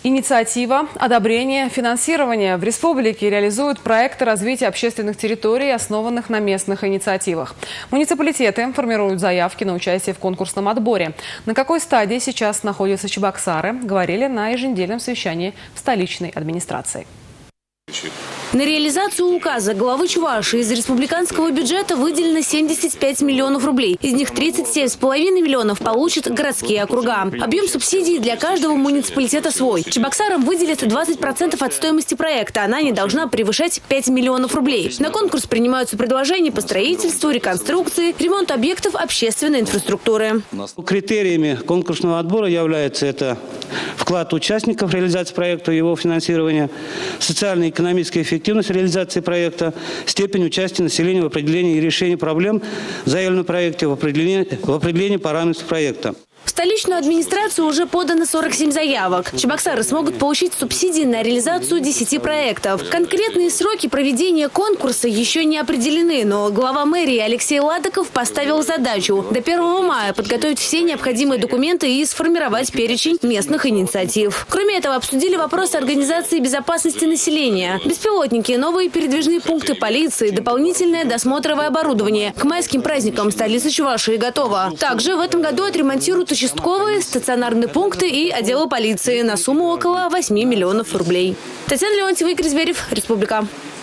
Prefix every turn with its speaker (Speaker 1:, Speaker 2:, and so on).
Speaker 1: Инициатива, одобрение, финансирование. В республике реализуют проекты развития общественных территорий, основанных на местных инициативах. Муниципалитеты формируют заявки на участие в конкурсном отборе. На какой стадии сейчас находятся Чебоксары, говорили на еженедельном совещании в столичной администрации.
Speaker 2: На реализацию указа главы Чувашии из республиканского бюджета выделено 75 миллионов рублей. Из них 37,5 миллионов получат городские округа. Объем субсидий для каждого муниципалитета свой. Чебоксарам выделят 20% от стоимости проекта. Она не должна превышать 5 миллионов рублей. На конкурс принимаются предложения по строительству, реконструкции, ремонту объектов общественной инфраструктуры.
Speaker 3: Критериями конкурсного отбора является это вклад участников в реализацию проекта и его финансирование, социально-экономическая эффективность реализации проекта, степень участия населения в определении и решении проблем, заявленных в проекте, в определении параметров проекта.
Speaker 2: В столичную администрацию уже подано 47 заявок. Чебоксары смогут получить субсидии на реализацию 10 проектов. Конкретные сроки проведения конкурса еще не определены, но глава мэрии Алексей Ладыков поставил задачу до 1 мая подготовить все необходимые документы и сформировать перечень местных инициатив. Кроме этого, обсудили вопросы организации безопасности населения. Беспилотники, новые передвижные пункты полиции, дополнительное досмотровое оборудование. К майским праздникам столица Чувашии готова. Также в этом году отремонтируют участковые, стационарные пункты и отделы полиции на сумму около 8 миллионов рублей. Татьяна Леонтьева, Игорь Зверев, Республика.